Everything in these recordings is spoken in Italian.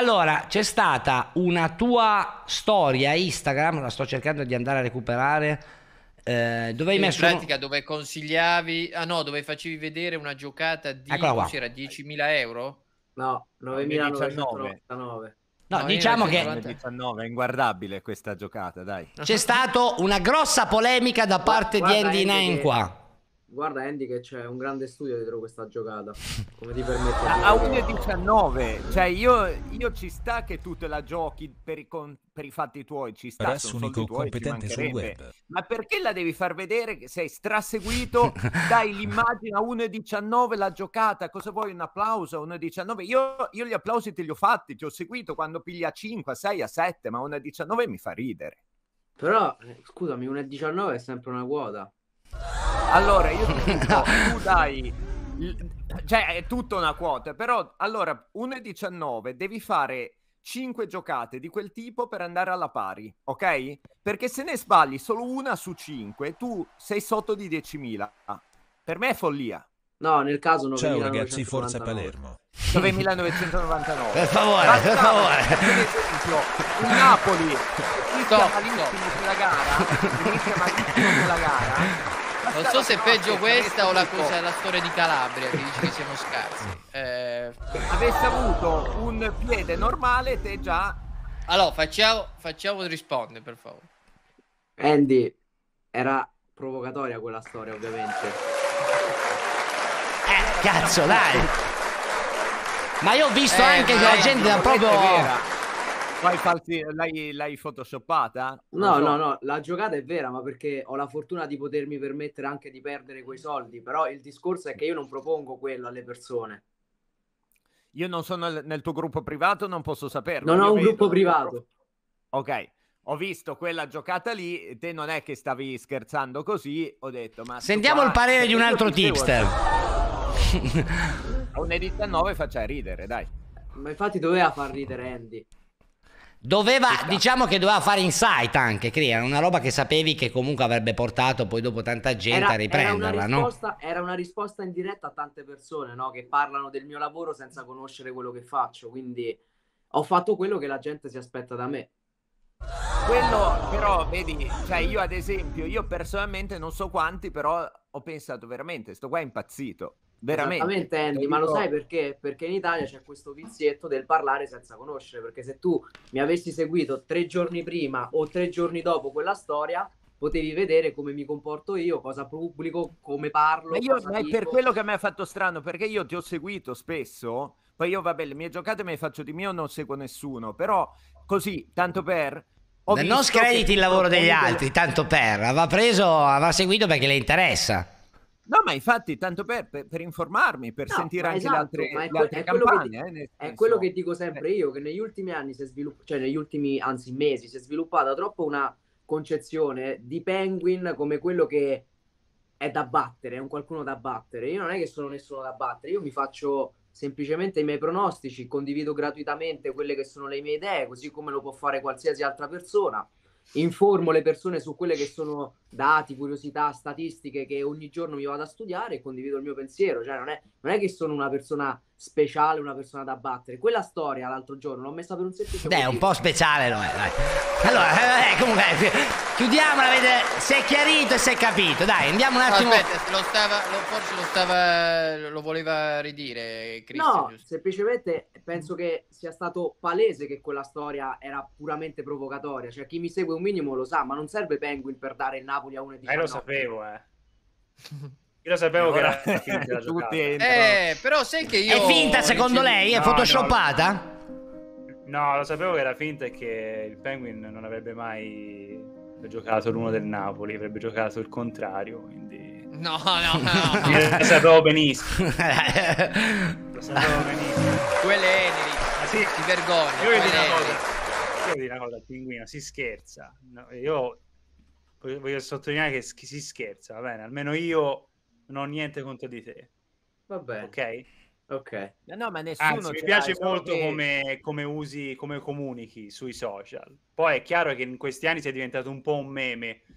Allora, c'è stata una tua storia Instagram, la sto cercando di andare a recuperare, dove hai In messo pratica dove consigliavi, ah no, dove facevi vedere una giocata di, Eccola cos'era, qua. 10.000 euro? No, No, 1,19. 9.999. No, diciamo che 9.990. 1,19, è inguardabile questa giocata, dai. c'è stata una grossa polemica da parte di Guarda Andy Andy Nine che, qua. guarda Andy che c'è un grande studio dietro questa giocata. Come ti permetti A di dire che... 1,19, cioè io ci sta che tu te la giochi per i fatti tuoi, ci sta, Press sono unico soldi tuoi, ci competente sul mancherebbe. web. Ma perché la devi far vedere che sei straseguito, dai l'immagine a 1,19 la giocata, cosa vuoi, un applauso a 1,19? Io gli applausi te li ho fatti, ti ho seguito quando pigli a 5, a 6, a 7, ma 1,19 mi fa ridere. Però, scusami, 1,19 è sempre una quota. Allora, io ti dico, tu dai, cioè è tutta una quota, però allora 1,19 devi fare 5 giocate di quel tipo per andare alla pari, ok? Perché se ne sbagli solo una su 5, tu sei sotto di 10.000. Per me è follia. No, nel caso Ciao ragazzi, 9.999. Forza Palermo. 9.999. Per favore, per favore. Per esempio, il Napoli inizia Stop, malissimo quella gara. Non so se è peggio questa o la cosa cosa, la storia di Calabria, che dici che siamo scarsi. avesse avuto un piede normale, te già. Allora, facciamo rispondere, per favore. Andy, era provocatoria quella storia, ovviamente. Cazzo, dai. Ma io ho visto anche che la gente ha proprio... L'hai photoshoppata? No, la giocata è vera, ma perché ho la fortuna di potermi permettere anche di perdere quei soldi. Però il discorso è che io non propongo quello alle persone. Io non sono nel tuo gruppo privato, non posso saperlo. Non Io ho un vedo- gruppo privato. Ok, ho visto quella giocata lì, te non è che stavi scherzando così, ho detto, ma... Sentiamo il parere di un altro tipster. A 1,19 faccia ridere, dai. Ma infatti doveva far ridere Andy. Doveva, diciamo che doveva fare insight anche, crea una roba che sapevi che comunque avrebbe portato poi dopo tanta gente a riprenderla, no? Era una risposta in diretta a tante persone, no? Che parlano del mio lavoro senza conoscere quello che faccio. Quindi ho fatto quello che la gente si aspetta da me. Quello, però, vedi, cioè io ad esempio, io personalmente non so quanti, però ho pensato veramente, sto qua è impazzito. Veramente. Esattamente Andy, ma lo sai perché? Perché in Italia c'è questo vizietto del parlare senza conoscere, perché se tu mi avessi seguito 3 giorni prima o 3 giorni dopo quella storia, potevi vedere come mi comporto io, cosa pubblico, come parlo. Ma è per quello che mi ha fatto strano, perché io ti ho seguito spesso, poi io vabbè, le mie giocate me le faccio di mio, non seguo nessuno, però così, tanto per... Non screditi il lavoro degli altri, tanto per, aveva seguito perché le interessa. No, ma infatti, tanto per informarmi, per sentire anche esatto, le altre campagne. È quello che dico sempre io, che negli ultimi anni si è sviluppato, cioè negli ultimi, anzi mesi, si è sviluppata troppo una concezione di Penguin come quello che è da battere, è un qualcuno da battere. Io non è che sono nessuno da battere, io mi faccio semplicemente i miei pronostici, condivido gratuitamente quelle che sono le mie idee, così come lo può fare qualsiasi altra persona. Informo le persone su quelle che sono dati, curiosità, statistiche che ogni giorno mi vado a studiare e condivido il mio pensiero. Cioè, non è che sono una persona speciale, una persona da battere. Quella storia l'altro giorno l'ho messa per un semplice motivo. È un po' speciale, no? Dai. Allora, comunque, chiudiamola, si è chiarito e si è capito. Dai, andiamo un attimo. Aspetta, lo voleva ridire, Cristian. No, semplicemente penso che sia stato palese che quella storia era puramente provocatoria. Cioè, chi mi segue un minimo lo sa, ma non serve Penguin per dare il Napoli a 1,19. Lo sapevo, Io lo sapevo che era finta la giocata. Però sai che io... È finta secondo lei? È photoshoppata? No, lo sapevo che era finta e che il Penguin non avrebbe mai giocato l'uno del Napoli, avrebbe giocato il contrario, quindi... No. Lo sapevo benissimo. Lo sapevo benissimo. Quelle Eneri, Ma sì, ti vergogni. Io dico una cosa, il Pinguino, si scherza. No, io voglio sottolineare che si scherza, va bene? Almeno io non ho niente contro di te. Va bene. Ok? No, ma nessuno. Anzi, mi piace molto come usi, come comunichi sui social. Poi è chiaro che in questi anni sei diventato un po' un meme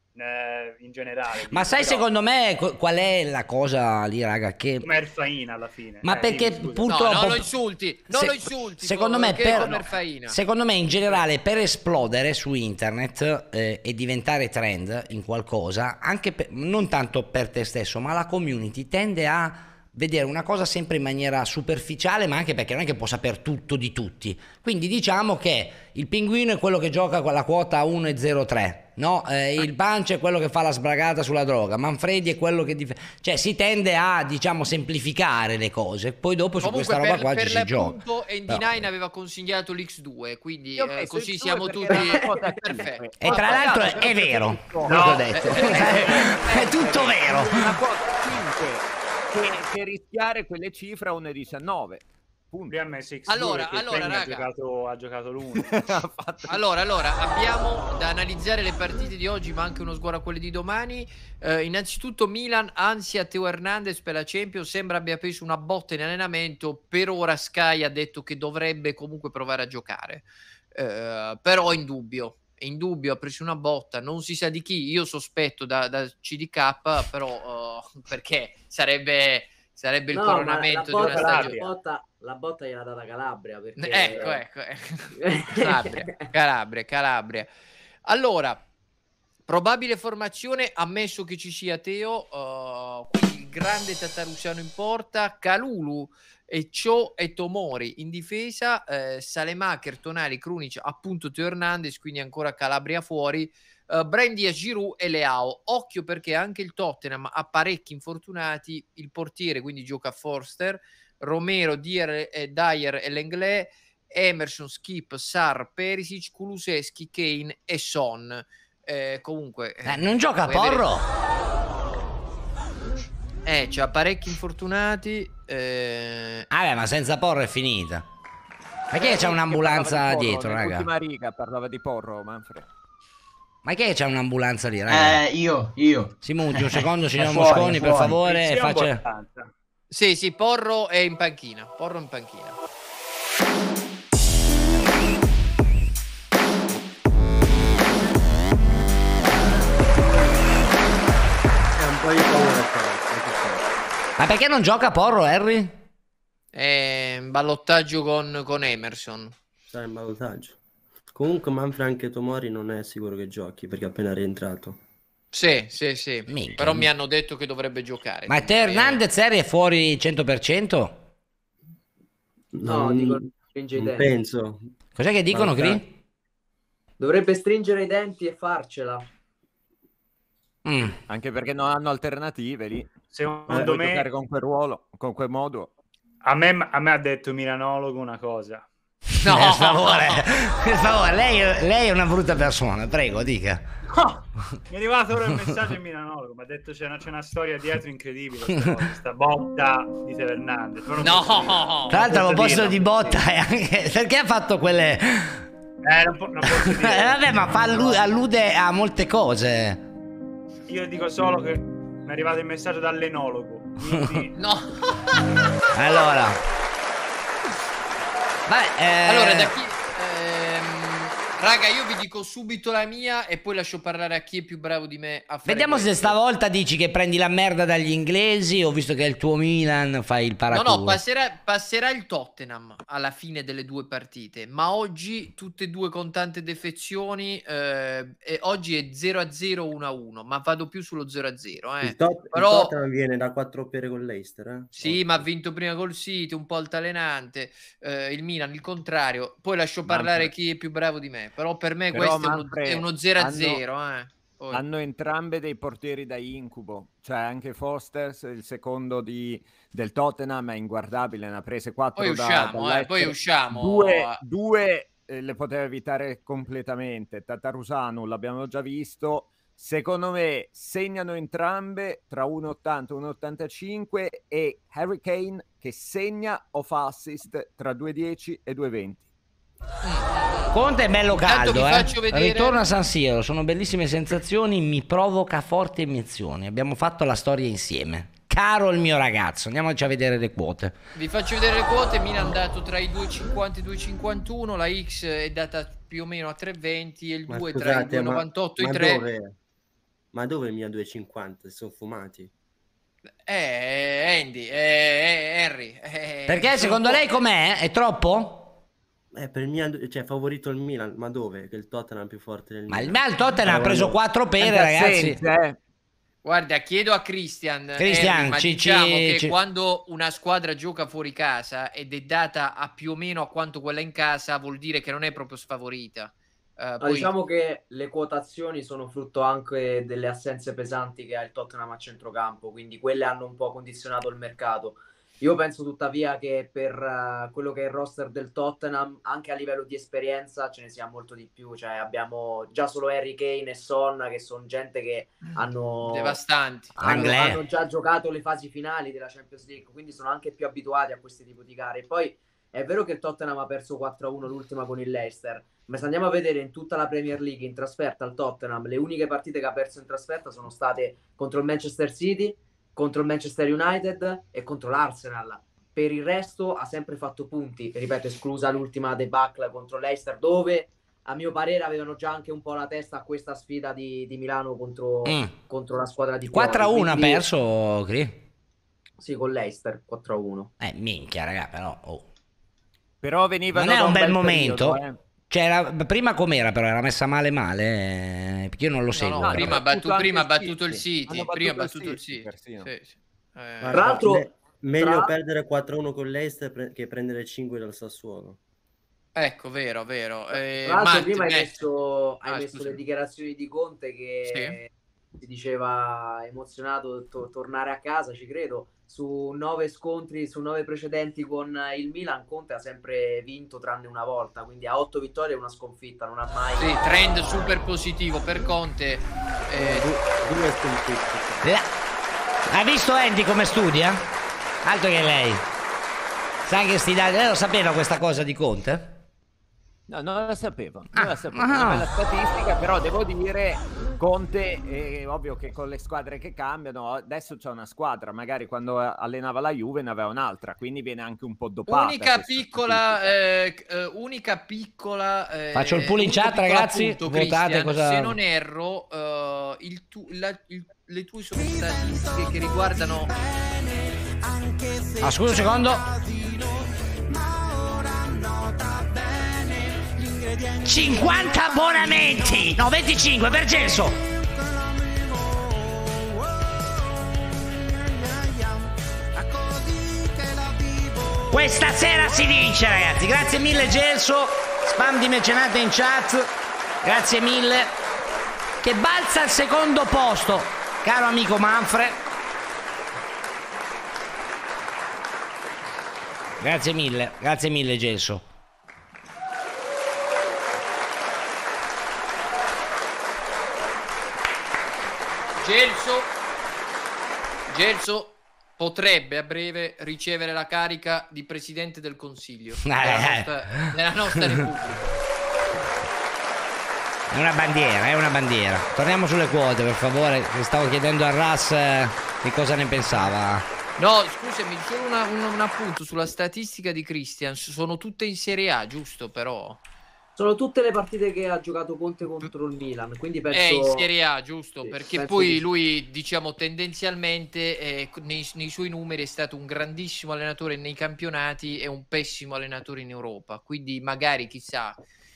in generale. Ma sai, però, secondo me qual è la cosa lì, raga? Che... come Erfaina alla fine. Ma perché dimmi, scusa. purtroppo... No, non lo insulti, non Se- lo insulti. Secondo me, che è per, come Erfaina. secondo me in generale per esplodere su internet e diventare trend in qualcosa, anche non tanto per te stesso, ma la community tende a vedere una cosa sempre in maniera superficiale, ma anche perché non è che può sapere tutto di tutti. Quindi diciamo che il pinguino è quello che gioca con la quota 1,03, no? Il Punch è quello che fa la sbragata sulla droga, Manfredi è quello che cioè si tende a, diciamo, semplificare le cose. Poi dopo Comunque, su questa roba qua ci si gioca. Andy9 aveva consigliato l'X2, quindi Io ho messo così X2 siamo perché tutti era una cosa perfetti. E tra l'altro è vero, quello che ho detto. È tutto vero. Una cosa 5 che rischiare quelle cifre a 1,19. Punto. Lui ha messo X2 Allora, perché Penny raga. ha giocato l'1. Allora, abbiamo da analizzare le partite di oggi, ma anche uno sguardo a quelle di domani. Innanzitutto Milan, ansia Teo Hernandez per la Champions, sembra abbia preso una botta in allenamento, per ora Sky ha detto che dovrebbe comunque provare a giocare, però è in dubbio, ha preso una botta, non si sa di chi, io sospetto da CDK, però perché sarebbe il coronamento di una stagione. La botta gliel'ha data Calabria. Perché... Ecco. Calabria. Allora, probabile formazione, ammesso che ci sia Teo, quindi il grande Tatarusano in porta, Kalulu e Cho e Tomori in difesa, Salemaker, Tonali, Krunic, appunto Teo Hernandez, quindi ancora Calabria fuori, Brandy, Giroud e Leao. Occhio perché anche il Tottenham ha parecchi infortunati, il portiere quindi gioca Forster, Romero, Dyer e Lenglet, Emerson, Skip, Sarr, Perisic, Kulusevski, Kane e Son. Comunque non gioca Porro? C'ha parecchi infortunati. Vabbè, ma senza Porro è finita. Ma che c'è un'ambulanza dietro, raga? L'ultima riga parlava di Porro, Manfred. Ma che c'è un'ambulanza lì, raga? Io. Si mungi un secondo, signor fuori, Mosconi, per fuori. favore. Faccia... Sì, Porro è in panchina. Po' di paura, Ma perché non gioca Porro, Harry? È in ballottaggio con Emerson. Sta in ballottaggio. Comunque Manfred, anche Tomori non è sicuro che giochi perché è appena rientrato. Sì. Minchia. Però mi hanno detto che dovrebbe giocare. Ma Teo Hernandez è fuori 100%? No, dico stringe i Non denti. penso. Cos'è che dicono, Cri? Dovrebbe stringere i denti e farcela. Anche perché non hanno alternative lì. Secondo me giocare con quel ruolo, con quel modo. a me ha detto Milanologo una cosa. No, per favore, lei è una brutta persona, prego, dica. Oh, mi è arrivato ora il messaggio in Milanologo, mi ha detto c'è una storia dietro incredibile, questa botta di Teo Hernandez. Però non posso dire. Tra l'altro a proposito dirlo. di botta è anche... perché ha fatto quelle... non posso dire. vabbè, ma allude a molte cose. Io dico solo che mi è arrivato il messaggio dall'enologo. Quindi... No. Allora... Allora, da chi... raga, io vi dico subito la mia e poi lascio parlare a chi è più bravo di me a fare Vediamo se questo. stavolta dici che prendi la merda dagli inglesi o visto che è il tuo Milan fai il paraculo. No, passerà il Tottenham alla fine delle due partite, ma oggi tutte e due con tante defezioni, e oggi è 0-0, 1-1, ma vado più sullo 0-0. Il Però... Tottenham viene da 4 pere con l'Eister. Sì, ma ha vinto prima col City, un po' altalenante, il Milan il contrario, poi lascio parlare chi è più bravo di me, però per me Però, questo è uno 0-0. Hanno entrambe dei portieri da incubo, cioè anche Foster, il secondo del Tottenham, è inguardabile, ne ha prese 4 poi usciamo. Due le poteva evitare completamente. Tatarusanu l'abbiamo già visto, secondo me segnano entrambe tra 1,80 e 1,85 e Harry Kane che segna o fa assist tra 2,10 e 2,20. Conte è bello Intanto caldo, vi faccio vedere... Ritorno a San Siro, sono bellissime sensazioni, mi provoca forti emozioni. Abbiamo fatto la storia insieme. Caro il mio ragazzo, andiamoci a vedere le quote. Vi faccio vedere le quote. Milan è andato tra i 2,50 e i 2,51, la X è data più o meno a 3,20 e il 2 tra i 2,98 e i 3. Ma dove Milan 2,50? Si sono fumati. Andy, Henry. Perché secondo lei com'è? È troppo? Per il Milan, cioè favorito il Milan, ma dove? Che il Tottenham è più forte del Milan. Ma il Tottenham ha preso 4 pere, ragazzi. Guarda, chiedo a Christian, ma diciamo che quando una squadra gioca fuori casa ed è data a più o meno a quanto quella in casa, vuol dire che non è proprio sfavorita. Poi... Diciamo che le quotazioni sono frutto anche delle assenze pesanti che ha il Tottenham a centrocampo, quindi quelle hanno un po' condizionato il mercato. Io penso tuttavia che per quello che è il roster del Tottenham, anche a livello di esperienza, ce ne sia molto di più. Cioè abbiamo già solo Harry Kane e Son, che sono gente che hanno... devastanti. Hanno già giocato le fasi finali della Champions League, quindi sono anche più abituati a questi tipi di gare. Poi è vero che il Tottenham ha perso 4-1 l'ultima con il Leicester, ma se andiamo a vedere in tutta la Premier League in trasferta al Tottenham, le uniche partite che ha perso in trasferta sono state contro il Manchester City, contro il Manchester United e contro l'Arsenal. Per il resto ha sempre fatto punti, ripeto, esclusa l'ultima debacle contro l'Leicester, dove a mio parere avevano già anche un po' la testa a questa sfida di Milano contro la squadra di 4-1 ha perso, Cri? Sì, con l'Leicester 4-1. Minchia, raga, però però veniva non è un bel momento. Cioè, prima com'era, però era messa male, perché io non lo seguo. No, prima ha battuto il City. Prima ha battuto il City. Tra l'altro, meglio perdere 4-1 con l'Leicester che prendere 5 dal Sassuolo. Ecco, vero. Tra l'altro, prima hai messo le dichiarazioni di Conte che si diceva emozionato tornare a casa, ci credo. Su 9 scontri, su 9 precedenti con il Milan, Conte ha sempre vinto tranne una volta, quindi ha 8 vittorie e una sconfitta, non ha mai... Sì, trend super positivo per Conte. 2 sconfitte. Hai visto Andy come studia? Altro che lei. Sai che lei lo sapeva questa cosa di Conte? No, non la sapevo. Una bella statistica, però devo dire, Conte è ovvio che con le squadre che cambiano, adesso c'è una squadra, magari quando allenava la Juve ne aveva un'altra, quindi viene anche un po' dopata. Unica piccola faccio il pull in chat, ragazzi, appunto, votate cosa... Se non erro, le tue sono statistiche che riguardano... scusa un secondo. 50 abbonamenti, no 25 per Gelso. Questa sera si vince, ragazzi. Grazie mille Gelso, spam di mecenate in chat, grazie mille. Che balza al secondo posto, caro amico Manfred. Grazie mille Gelso. Gelso potrebbe a breve ricevere la carica di Presidente del Consiglio della nostra Repubblica. È una bandiera. Torniamo sulle quote, per favore. Stavo chiedendo a Ras che cosa ne pensava. No, scusami, solo un appunto sulla statistica di Christian. Sono tutte in Serie A, giusto? Però sono tutte le partite che ha giocato Conte contro il Milan, quindi penso... È in Serie A, giusto? Sì, perché poi lui, diciamo, tendenzialmente nei suoi numeri è stato un grandissimo allenatore nei campionati e un pessimo allenatore in Europa, quindi magari, chissà,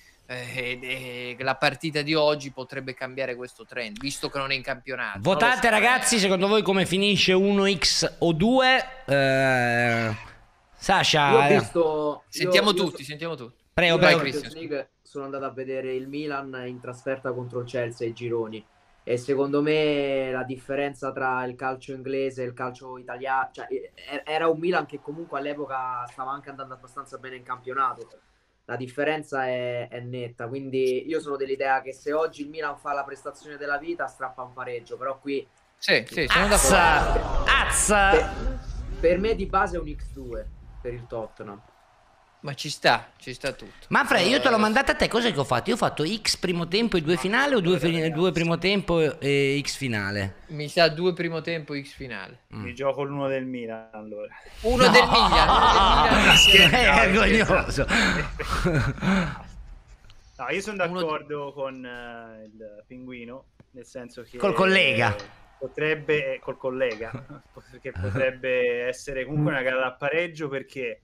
la partita di oggi potrebbe cambiare questo trend, visto che non è in campionato. Votate, ragazzi, secondo voi come finisce 1x o 2? Sasha... Io ho visto... Sentiamo tutti. Prego. Sono andato a vedere il Milan in trasferta contro il Chelsea ai gironi e secondo me la differenza tra il calcio inglese e il calcio italiano, cioè era un Milan che comunque all'epoca stava anche andando abbastanza bene in campionato, la differenza è netta, quindi io sono dell'idea che se oggi il Milan fa la prestazione della vita strappa un pareggio, però qui sono d'accordo. Per me di base è un X2 per il Tottenham. Ma ci sta tutto. Manfred, io te l'ho mandata a te, cosa che ho fatto? Io ho fatto X primo tempo e 2 finale o 2 primo tempo e X finale? Mi sa 2 primo tempo e X finale. Mi gioco l'uno del Milan allora. Uno del Milan. Che vergognoso. No, io sono d'accordo con il Pinguino. nel senso che Col collega. Potrebbe, col collega, perché potrebbe essere comunque una gara da pareggio, perché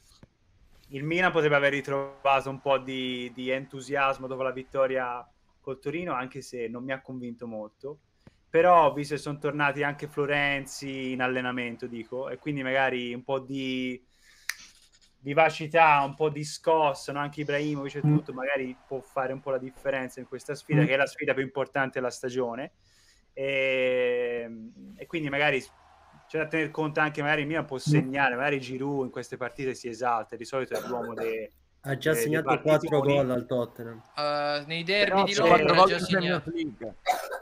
il Milan potrebbe aver ritrovato un po' di entusiasmo dopo la vittoria col Torino, anche se non mi ha convinto molto. Però visto che sono tornati anche Florenzi in allenamento, dico, e quindi magari un po' di vivacità, un po' di scossa, no? Anche Ibrahimovic e tutto, magari può fare un po' la differenza in questa sfida, che è la sfida più importante della stagione. E quindi magari c'è da tener conto anche, magari Milan può segnare, magari Giroud in queste partite si esalta, di solito è l'uomo ha già segnato 4 gol al Tottenham, nei derby Però di c'è- Londra ha 4 già volte in Champions segnato. League.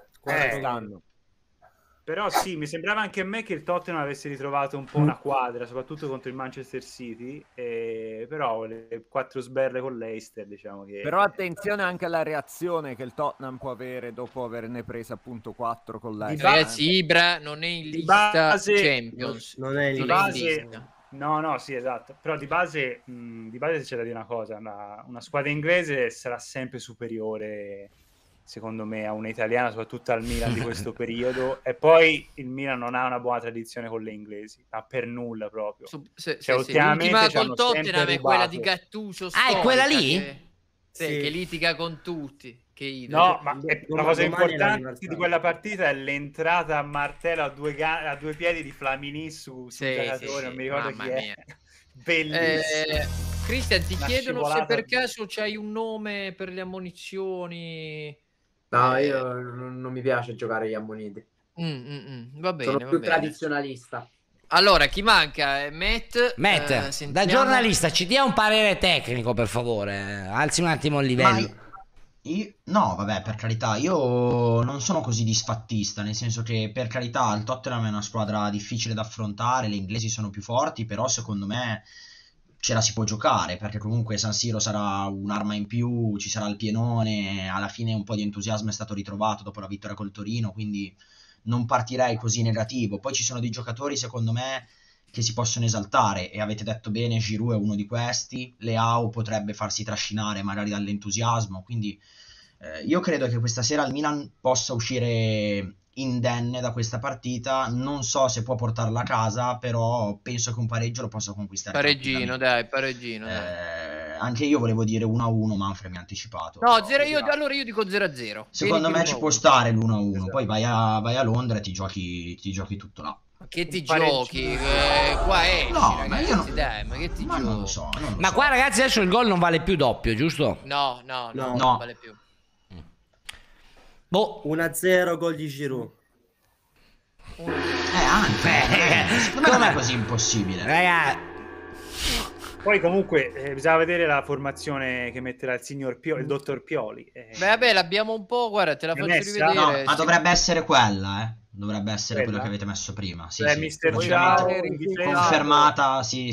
Eh, Però sì, mi sembrava anche a me che il Tottenham avesse ritrovato un po' una quadra, soprattutto contro il Manchester City, però le 4 sberle con l'Eister, diciamo che... Però attenzione anche alla reazione che il Tottenham può avere dopo averne presa appunto 4 con l'Eister. Ragazzi, Ibra non è in Di lista base- Champions. non è Di in base, lista. no, sì, esatto. Però di base c'è da dire una cosa: una squadra inglese sarà sempre superiore, secondo me, a una italiana, soprattutto al Milan di questo periodo. E poi il Milan non ha una buona tradizione con le inglesi, ma per nulla proprio. Ultimamente L'ultima ci hanno col Tottenham sempre è quella rubato. di Gattuso. Ah, è quella storica, lì? Sì. che litiga con tutti. Che idolo. No, ma la cosa Domani è importante l'anniversario. di quella partita è l'entrata a martello a due piedi di Flamini su Sì, un giocatore, sì, non mi ricordo mamma chi è. mia. Bellissimo. Cristian, ti Una chiedono se scivolata. per caso c'hai un nome per le ammonizioni. No, io non mi piace giocare gli ammoniti. Va bene, Sono va più bene. tradizionalista. Allora, chi manca? Matt, Matt, da sentiamo. giornalista ci dia un parere tecnico, per favore. Alzi un attimo il livello. No, vabbè, per carità, io non sono così disfattista, nel senso che, per carità, il Tottenham è una squadra difficile da affrontare, le inglesi sono più forti, però secondo me ce la si può giocare, perché comunque San Siro sarà un'arma in più, ci sarà il pienone, alla fine un po' di entusiasmo è stato ritrovato dopo la vittoria col Torino, quindi non partirei così negativo. Poi ci sono dei giocatori, secondo me, che si possono esaltare, e avete detto bene, Giroud è uno di questi, Leao potrebbe farsi trascinare magari dall'entusiasmo, quindi io credo che questa sera il Milan possa uscire indenne da questa partita. Non so se può portarla a casa, però penso che un pareggio lo possa conquistare Pareggino, tranquillamente. dai. Anche io volevo dire 1-1, Manfred mi ha anticipato. No, Però, allora io dico 0-0. secondo me ci può 1-1. stare l'1-1, Esatto. poi vai a Londra e ti giochi tutto là. Che ti Un pareggio. giochi? Qua esci, No, ma ragazzi, io non- dai, ma che ti Ma giochi? non lo so, non lo Ma so. qua, ragazzi, adesso il gol non vale più doppio, giusto? No, No. non vale più. Boh. 1-0 gol di Giroud. Anche, secondo me non è così impossibile. Raga, Poi comunque bisogna vedere la formazione che metterà il signor il dottor Pioli. Beh, vabbè, l'abbiamo un po', guarda, te la È faccio messa? rivedere. No, ma Sì. dovrebbe essere quella, Dovrebbe essere Quella? quella che avete messo prima. Sì, Cioè, sì. Mister Logicamente Ciao, in difesa. confermata, sì.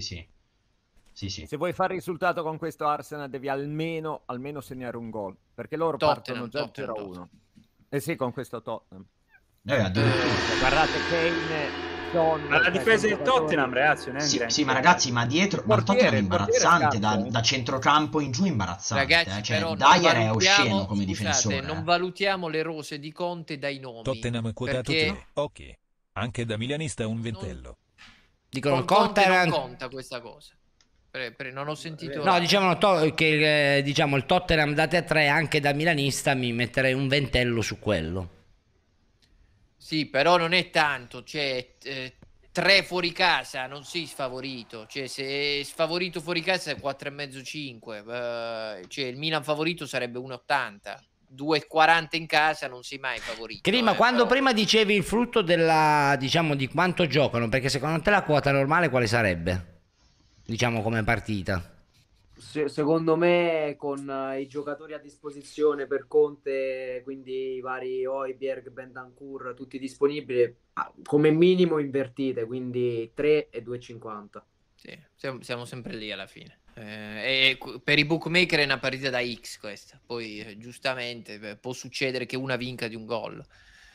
Se vuoi fare risultato con questo Arsenal devi almeno segnare un gol, perché loro partono già Tottenham. 0-1. Eh sì, con questo Tottenham. Addirittura. Guardate Kane, Son, Ma la difesa del giocatori- Tottenham, ragazzi, non è un Sì, granché. sì, ma ragazzi, ma dietro, ma il Tottenham è il portiere imbarazzante, scarso, da centrocampo in giù è imbarazzante, Ragazzi, cioè, però non Dyer è valutiamo- osceno come scusate, difensore. non valutiamo le rose di Conte dai nomi. Tottenham quotato perché 3. Ok. Anche da milanista un ventello. dicono con Conte non Tottenham. conta questa cosa. Non ho sentito. No, dicevano che diciamo il Tottenham date a 3, anche da milanista mi metterei un ventello su quello. Sì, però non è tanto, cioè 3 fuori casa, non sei sfavorito, cioè se sfavorito fuori casa è 4,5-5, cioè il Milan favorito sarebbe 1,80, 2,40 in casa non sei mai favorito. Prima, quando però- prima dicevi il frutto della, diciamo, di quanto giocano, perché secondo te la quota normale quale sarebbe? Diciamo come partita. Secondo me con i giocatori a disposizione per Conte, quindi i vari Højbjerg, Bentancur, tutti disponibili, come minimo invertite, quindi 3 e 2,50. Sì, siamo sempre lì alla fine. Per i bookmaker è una partita da X questa, poi giustamente può succedere che una vinca di un gol.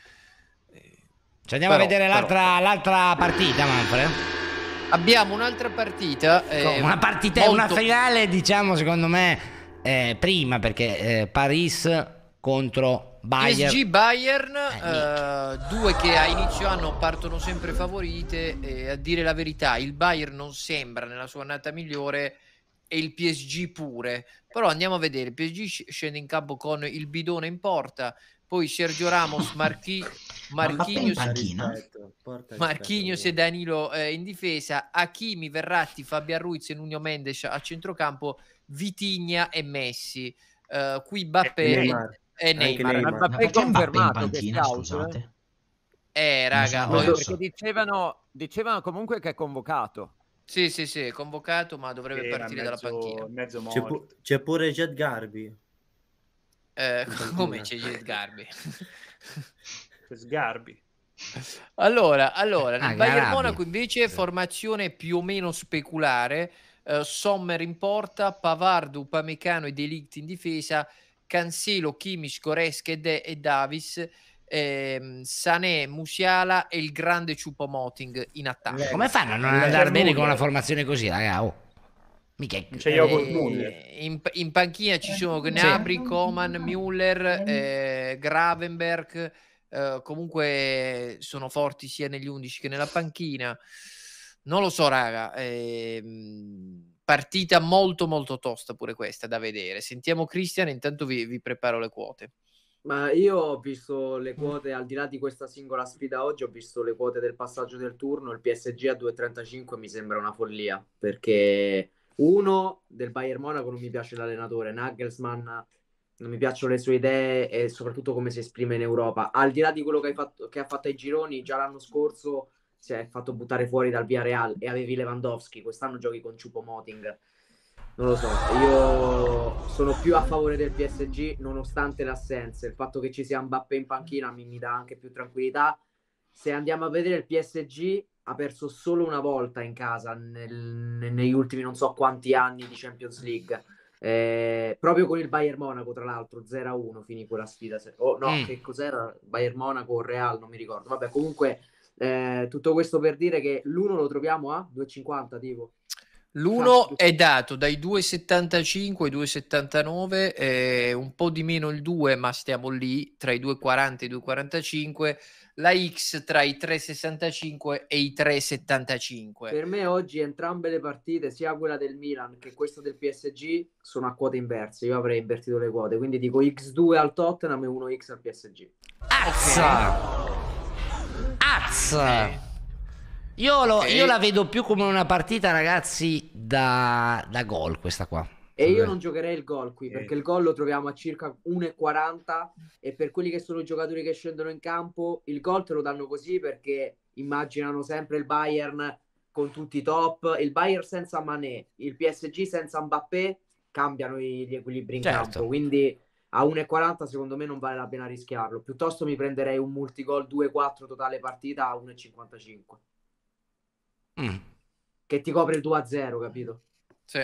Ci andiamo a Però- vedere però- l'altra partita, Manfred. Abbiamo un'altra partita, Una partita, molto- una finale, diciamo, secondo me, prima, perché Paris contro PSG Bayern, mica. due che a inizio anno partono sempre favorite, e a dire la verità il Bayern non sembra nella sua annata migliore e il PSG pure, però andiamo a vedere. Il PSG scende in campo con il bidone in porta, poi Sergio Ramos, Ma Mbappé in Marquinhos, panchina? Marquinhos e Danilo in difesa, Hakimi, Verratti, Fabian Ruiz e Nuno Mendes a centrocampo, Vitinha e Messi. Qui Mbappé Neymar. e Anche Neymar. Neymar. Ma Mbappé perché Mbappé in confermato che panchina, scout? scusate? Raga, Non sono oggi- perso. Perché dicevano comunque che è convocato. sì, è convocato, ma dovrebbe Sì, ma partire dalla panchina. mezzo C'è, morto. c'è pure Jet Garbi. Come c'è Jet Garbi? Sgarbi. Allora, nel Bayern Garabia. Monaco invece formazione più o meno speculare. Sommer in porta, Pavard, Upamecano e De Ligt in difesa, Cancelo, Kimmich, Goretzka e Davis, Sané, Musiala e il grande Choupo-Moting in attacco. Come fanno a non andare bene con una formazione così, raga? Oh. Mica Non c'è Yogurt Muller. In panchina ci sono Gnabry, Coman, Müller, Gravenberg. Comunque sono forti sia negli 11 che nella panchina. Non lo so, raga. Partita molto molto tosta pure questa da vedere. Sentiamo Christian, intanto vi preparo le quote. Ma io ho visto le quote, al di là di questa singola sfida oggi, ho visto le quote del passaggio del turno. Il PSG a 2,35 mi sembra una follia, perché uno, del Bayern Monaco non mi piace l'allenatore, Nagelsmann, non mi piacciono le sue idee e soprattutto come si esprime in Europa. Al di là di quello che ha fatto ai gironi, già l'anno scorso si è fatto buttare fuori dal Villarreal e avevi Lewandowski, quest'anno giochi con Choupo-Moting. Non lo so, io sono più a favore del PSG nonostante l'assenza. Il fatto che ci sia Mbappé in panchina mi dà anche più tranquillità. Se andiamo a vedere, il PSG ha perso solo una volta in casa negli ultimi non so quanti anni di Champions League. Proprio con il Bayern Monaco, tra l'altro 0-1 finì quella sfida. Che cos'era? Bayern Monaco o Real, non mi ricordo. Vabbè, comunque tutto questo per dire che l'uno lo troviamo a 2,50 tipo. L'uno è dato dai 2,75 ai 2,79, un po' di meno il 2, ma stiamo lì tra i 2,40 e i 2,45. La X tra i 3,65 e i 3,75. Per me oggi entrambe le partite, sia quella del Milan che questa del PSG, sono a quote inverse. Io avrei invertito le quote, quindi dico X2 al Tottenham e 1X al PSG. Azza! Io la vedo più come una partita, ragazzi, da gol questa qua. E io non giocherei il gol qui, perché il gol lo troviamo a circa 1,40 e per quelli che sono i giocatori che scendono in campo, il gol te lo danno così perché immaginano sempre il Bayern con tutti i top, il Bayern senza Mané, il PSG senza Mbappé, cambiano gli equilibri in campo, quindi a 1,40 secondo me non vale la pena rischiarlo. Piuttosto mi prenderei un multigol 2-4 totale partita a 1,55. Che ti copre il 2-0, capito? Sì.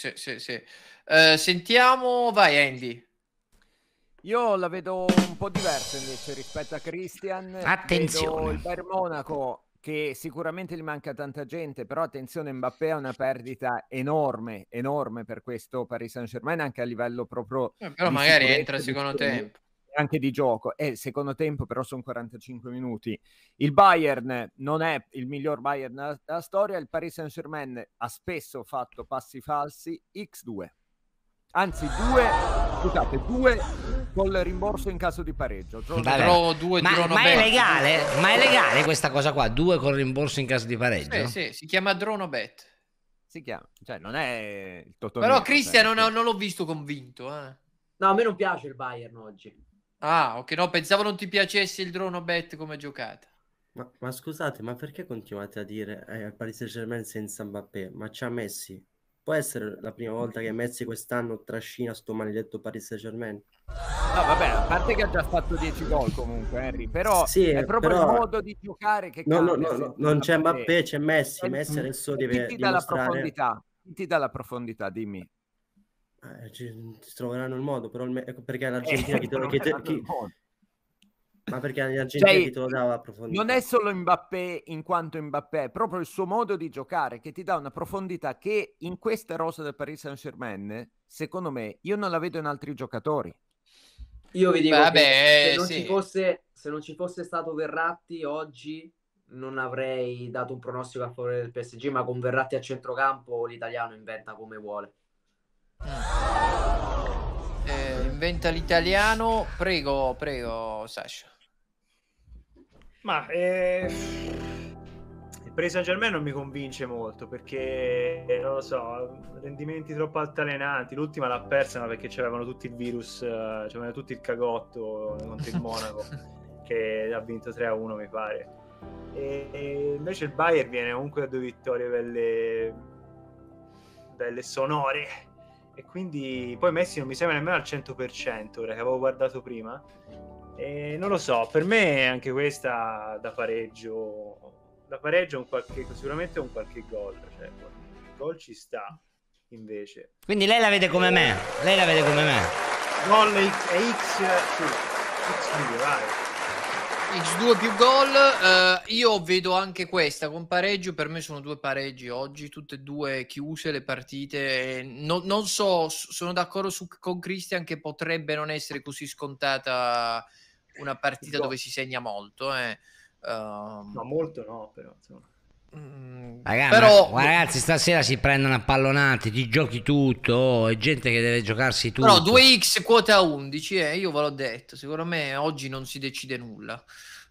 Sentiamo, vai Andy. Io la vedo un po' diversa invece rispetto a Christian. Attenzione. Vedo il Bayern Monaco che sicuramente gli manca tanta gente, però attenzione, Mbappé ha una perdita enorme per questo Paris Saint-Germain, anche a livello proprio però di magari sicurezza, entra al secondo tempo. anche di gioco. Secondo tempo però sono 45 minuti. Il Bayern non è il miglior Bayern della storia, il Paris Saint-Germain ha spesso fatto passi falsi, X2. Anzi, due col rimborso in caso di pareggio. Ma è legale? Ma è legale questa cosa qua? 2 col rimborso in caso di pareggio? Sì, si chiama Dronobet. Si chiama, cioè non è il Totò. Però Christian non l'ho visto convinto. No, a me non piace il Bayern oggi. Ah, ok, no, pensavo non ti piacesse il Dronobet come giocata. Ma scusate, ma perché continuate a dire Paris Saint-Germain senza Mbappé? Ma c'ha Messi. Può essere la prima volta che Messi quest'anno trascina sto maledetto Paris Saint-Germain? No, vabbè, a parte che ha già fatto 10 gol comunque, Henry, però sì, è proprio però... il modo di giocare che no, cambia. non c'è Mbappé, c'è Messi. Messi adesso deve dimostrare... Chi ti dà la profondità, dimmi. Ci troveranno il modo, però perché l'Argentina ma perché l'Argentina chi te lo dava la profondità? Non è solo Mbappé in quanto Mbappé, è proprio il suo modo di giocare che ti dà una profondità che in queste rose del Paris Saint-Germain, secondo me, io non la vedo in altri giocatori. Io vi dico Vabbè, che se non sì. se non ci fosse stato Verratti oggi non avrei dato un pronostico a favore del PSG, ma con Verratti a centrocampo l'italiano inventa come vuole. Inventa l'italiano. Prego, prego, Sasha. Ma il Paris Saint-Germain non mi convince molto perché non lo so, rendimenti troppo altalenanti. L'ultima l'ha persa ma perché c'avevano tutti il virus, c'avevano tutti il cagotto contro il Monaco che ha vinto 3-1 mi pare. E invece il Bayern viene comunque da 2 vittorie belle sonore e quindi poi Messi non mi sembra nemmeno al 100% ora che avevo guardato prima. E non lo so, per me anche questa da pareggio sicuramente un qualche gol, cioè il gol ci sta invece. Quindi lei la vede come me, Gol e X, sì, X2, vai. X2 più gol, io vedo anche questa con pareggio. Per me sono 2 pareggi oggi, tutte e 2 chiuse le partite. Non so, sono d'accordo con Christian che potrebbe non essere così scontata una partita dove si segna molto. No, molto no, però insomma. Ragazzi, stasera si prendono a pallonate, ti giochi tutto, è gente che deve giocarsi tutto. Però 2x quota 11, io ve l'ho detto, secondo me oggi non si decide nulla.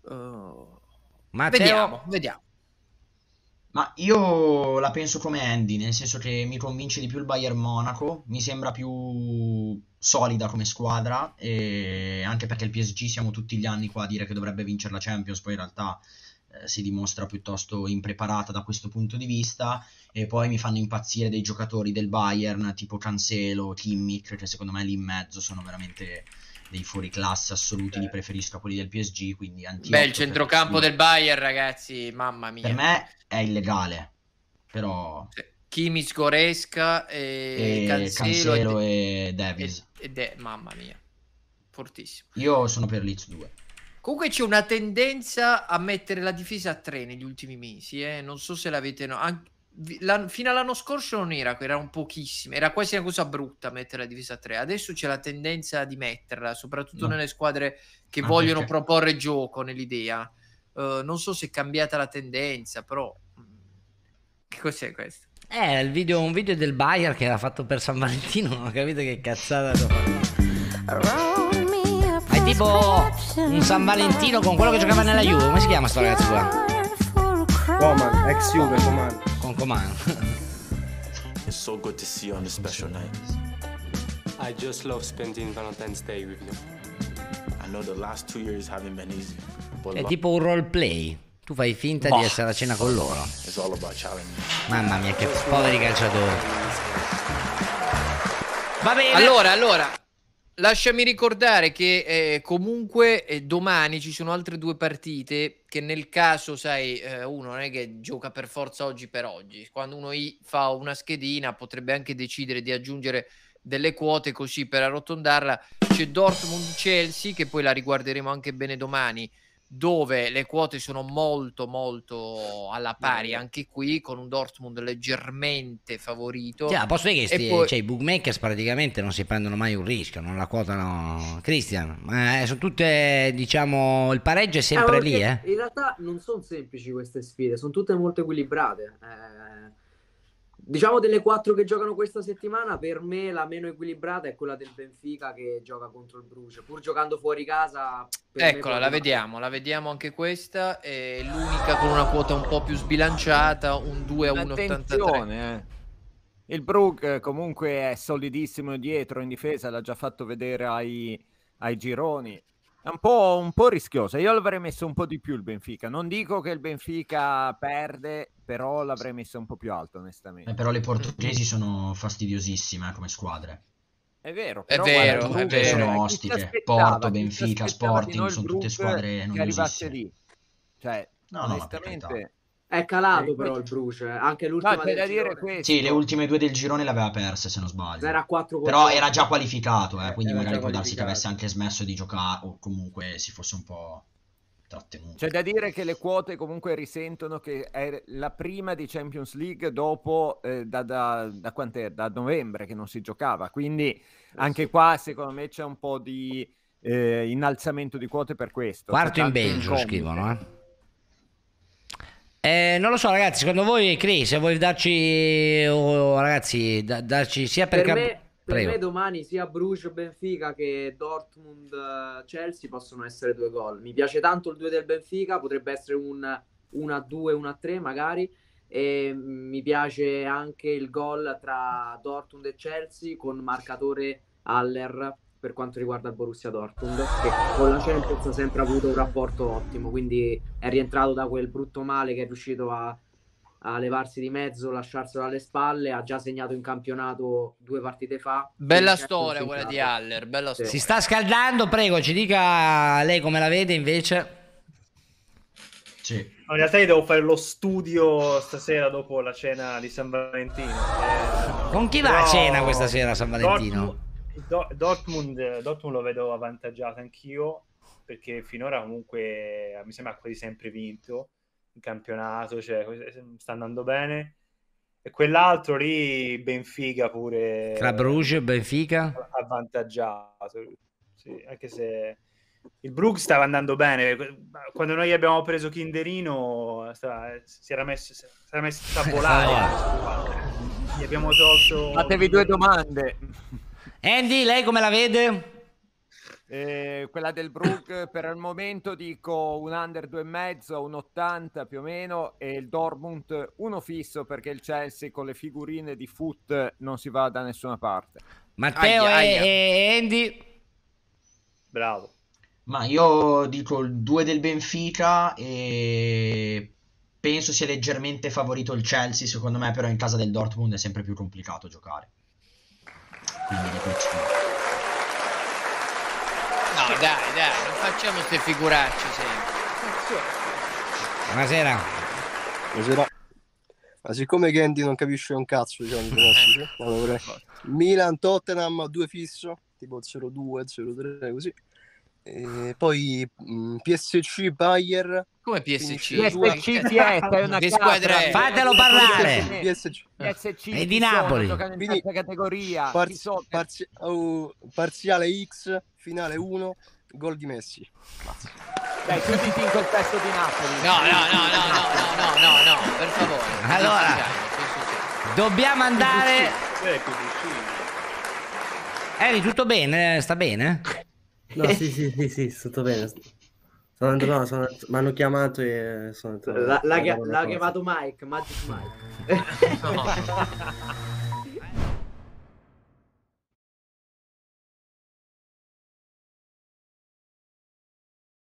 Matteo? Vediamo. Ma io la penso come Andy, nel senso che mi convince di più il Bayern Monaco, mi sembra più solida come squadra, e anche perché il PSG siamo tutti gli anni qua a dire che dovrebbe vincere la Champions, poi in realtà si dimostra piuttosto impreparata da questo punto di vista. E poi mi fanno impazzire dei giocatori del Bayern tipo Cancelo, Kimmich, che secondo me lì in mezzo sono veramente dei fuoriclasse assoluti, li preferisco a quelli del PSG, quindi Beh, il centrocampo del Bayern, ragazzi, mamma mia. Per me è illegale, però Kimmich, Goretzka e Cancelo e Davies. Mamma mia, fortissimo. Io sono per Leeds 2. Comunque c'è una tendenza a mettere la difesa a 3 negli ultimi mesi, non so se l'avete fino all'anno scorso non era un pochissimo, era quasi una cosa brutta mettere la difesa a 3. Adesso c'è la tendenza di metterla, soprattutto nelle squadre che vogliono proporre gioco nell'idea. Non so se è cambiata la tendenza, però che cos'è questo? Un video del Bayern che era fatto per San Valentino, non ho capito che cazzata devo fare. È tipo un San Valentino con quello che giocava nella Juve. Come si chiama sto ragazzo qua? Coman, ex Juve, Coman. Con Coman. It's so good to see you on a special night. I just love spending Valentine's Day with you. I know the last 2 years haven't been easy. È tipo un roleplay. Tu fai finta di essere a cena con loro. It's all about challenge. Mamma mia, che poveri calciatori. Va bene. Allora, lasciami ricordare che comunque domani ci sono altre 2 partite che nel caso, sai, uno non è che gioca per forza oggi per oggi. Quando uno fa una schedina potrebbe anche decidere di aggiungere delle quote così per arrotondarla. C'è Dortmund-Chelsea, che poi la riguarderemo anche bene domani, dove le quote sono molto molto alla pari anche qui, con un Dortmund leggermente favorito. Posso dire che i bookmakers praticamente non si prendono mai un rischio, non la quotano, Christian, ma sono tutte, diciamo, il pareggio è sempre lì, In realtà non sono semplici queste sfide, sono tutte molto equilibrate. Diciamo delle 4 che giocano questa settimana, per me la meno equilibrata è quella del Benfica che gioca contro il Bruges, pur giocando fuori casa. Eccola, la vediamo anche questa, è l'unica con una quota un po' più sbilanciata, un 2-1,83. Il Brugge comunque è solidissimo dietro in difesa, l'ha già fatto vedere ai gironi. È un po' rischiosa. Io l'avrei messo un po' di più il Benfica. Non dico che il Benfica perde, però l'avrei messo un po' più alto, onestamente. Però le portoghesi sono fastidiosissime come squadre. È vero, però è vero. Sono ostiche. Porto, Benfica, Sporting, sono tutte squadre noiosissime. Cioè, no, onestamente... È calato però il Bruges, anche l'ultima del girone. Sì, le ultime 2 del girone le aveva perse, se non sbaglio. Era 4 però era già qualificato, quindi magari può darsi che avesse anche smesso di giocare o comunque si fosse un po' trattenuto. C'è da dire che le quote comunque risentono che è la prima di Champions League dopo da quant'è? Da novembre che non si giocava, quindi anche qua secondo me c'è un po' di innalzamento di quote per questo. Quarto C'è in tanto Belgio incombe. scrivono, non lo so ragazzi, secondo voi Chris, se vuoi darci ragazzi, darci sia per, Per me domani sia Bruges Benfica che Dortmund Chelsea possono essere 2 gol. Mi piace tanto il 2 del Benfica, potrebbe essere un 1-2, 1-3 magari, e mi piace anche il gol tra Dortmund e Chelsea con marcatore Haller per quanto riguarda il Borussia Dortmund, che con la Champions ha sempre avuto un rapporto ottimo, quindi è rientrato da quel brutto male che è riuscito a levarsi di mezzo, lasciarselo alle spalle, ha già segnato in campionato 2 partite fa. Bella storia quella di Haller, bella storia. Si sta scaldando, prego, ci dica lei come la vede invece. Sì. In realtà io devo fare lo studio stasera dopo la cena di San Valentino. Con chi va a cena questa sera a San Valentino? Dortmund lo vedo avvantaggiato anch'io, perché finora comunque mi sembra quasi sempre vinto il campionato, cioè sta andando bene. E quell'altro lì, Benfica pure, Club Brugge, Benfica avvantaggiato, sì, anche se il Brugge stava andando bene. Quando noi abbiamo preso Kinderino si era messo a volare. Gli abbiamo tolto. Fatevi 2 domande. Andy, lei come la vede? Quella del Brugge per il momento dico un under 2,5, un 80 più o meno, e il Dortmund 1 fisso, perché il Chelsea con le figurine di foot non si va da nessuna parte. Matteo e Andy? Bravo. Ma io dico il 2 del Benfica e penso sia leggermente favorito il Chelsea, secondo me però in casa del Dortmund è sempre più complicato giocare. Quindi dico il 5. No, dai, non facciamo queste figuracce sempre. Buonasera. Buonasera. Ma siccome Candy non capisce un cazzo, diciamo, di pronostici, allora, Milan, Tottenham 2 fisso, tipo 0-2, 0-3, così. E poi PSC, Bayer. Come PSC? PSC chi è? Sei una squadre. Fatelo parlare. PSC È di Napoli. Giocano in terza categoria. Parziale X, finale 1, gol di Messi. Dai, tu diti in contesto di Napoli. No, per favore. Allora, dobbiamo andare. Eri tutto bene? Sta bene? No, sì, tutto bene. Mi hanno chiamato e sono andato. L'ha chiamato Mike, Magic Mike.